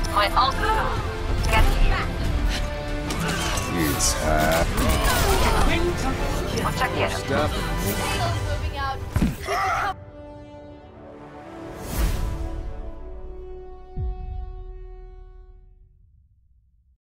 My ult. Get here. It's happening. Muchas quiero. Stuff.